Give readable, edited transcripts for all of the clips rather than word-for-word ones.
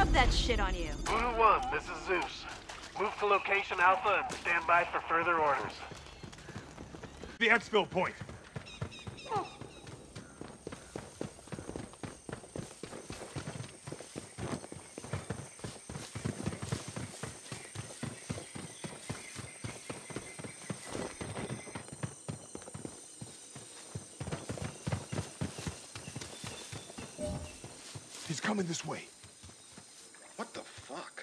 love that shit on you. Voodoo 1, this is Zeus. Move to location Alpha and stand by for further orders. The exfil point. He's coming this way. What the fuck?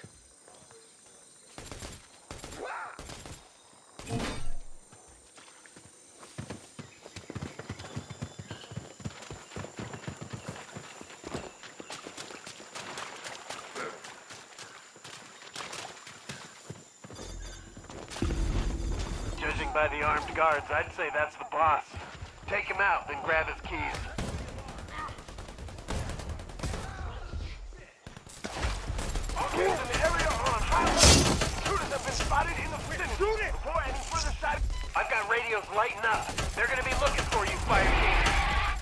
Judging by the armed guards, I'd say that's the boss. Take him out, then grab his keys. In the area on highway. Intruders have been spotted in the vicinity. Before any further side, I've got radios lighting up. They're gonna be looking for you, Fireteam.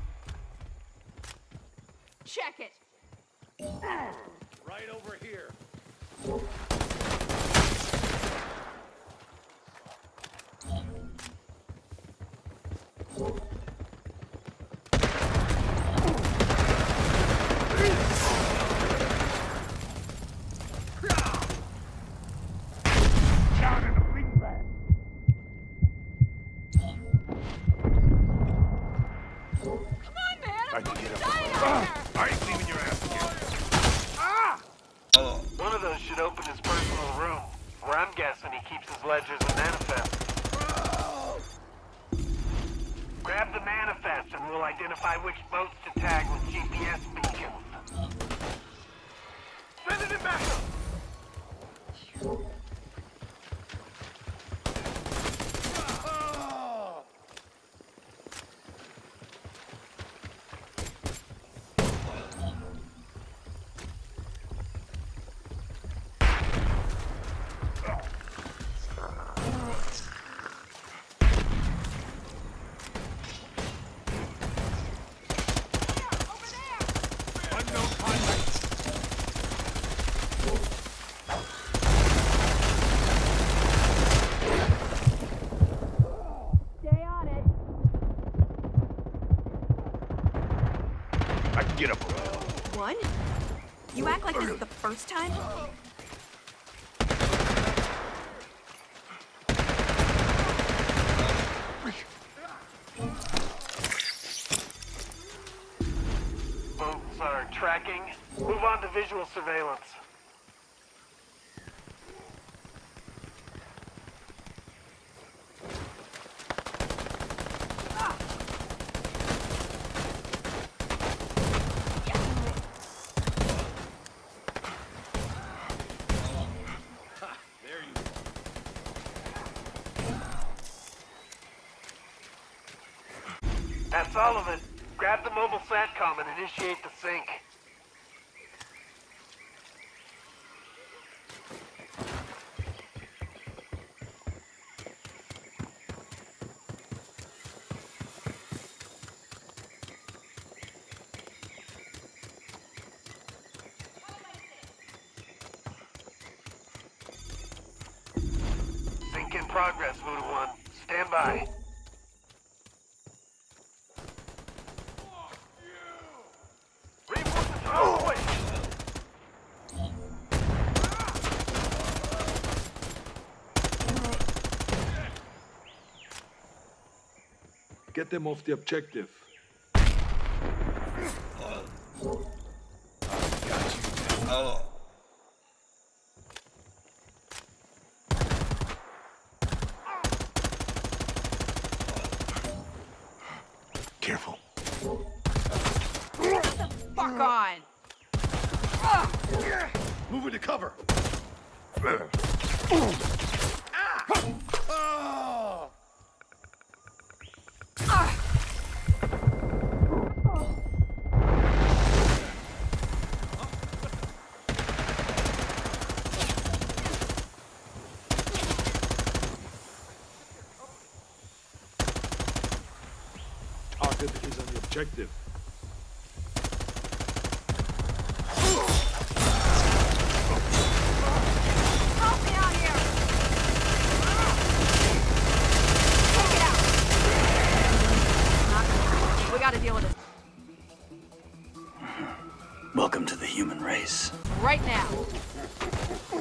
Check it. Right over here. One of those should open his personal room, where I'm guessing he keeps his ledgers and manifests. Grab the manifest and we'll identify which boats to tag with GPS beacons. Send it in backup! Get up. One? You act like this is the first time? Boats are tracking. Move on to visual surveillance. That's all of it. Grab the mobile SATCOM and initiate the sync. Sync in progress, Voodoo 1. Stand by. Get them off the objective. Careful. Get the fuck on! Move into cover. Target is on the objective. Right now.